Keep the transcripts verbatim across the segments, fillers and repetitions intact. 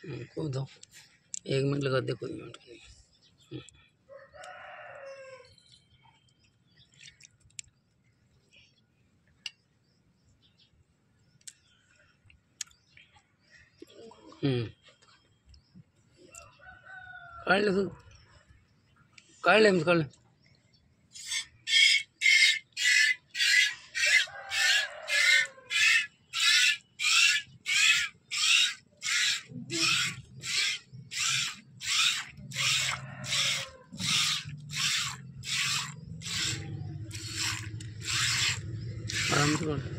कूदो, एक मिनट लगा दे, कोई मिनट नहीं। हम्म काढ़ ले, तू काढ़ ले, काढ़ ले। आराम से कर।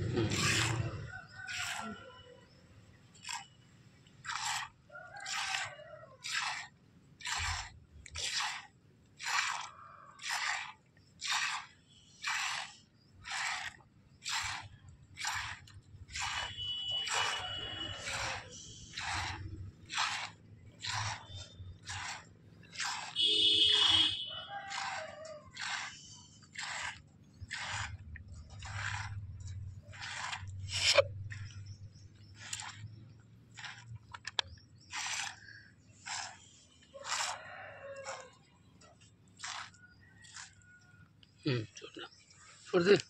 हम्म छोड़ छोड़ दे।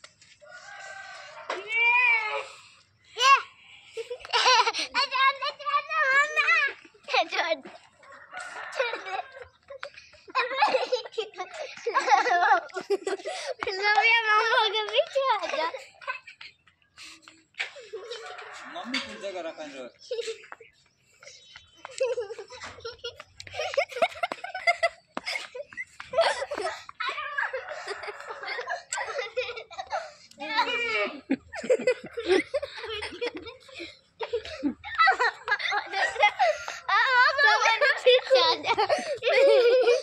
मम्मी पूजा कर रखा है। Ah,